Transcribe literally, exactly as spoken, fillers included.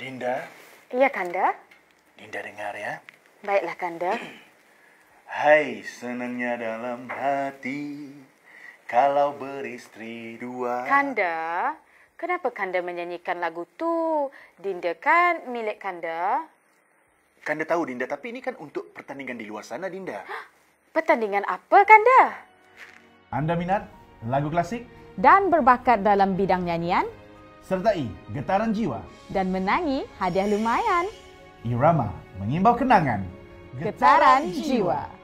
Dinda, Iya, Kanda. Dinda dengar ya. Baiklah, Kanda. Hai senangnya dalam hati kalau beristri dua. Kanda, kenapa Kanda menyanyikan lagu tu? Dinda kan milik Kanda. Kanda tahu Dinda, tapi ini kan untuk pertandingan di luar sana Dinda. Pertandingan apa, Kanda? Anda minat lagu klasik? Dan berbakat dalam bidang nyanyian Sertai getaran jiwa. dan menangi hadiah lumayan. Irama mengimbau kenangan. Getaran jiwa.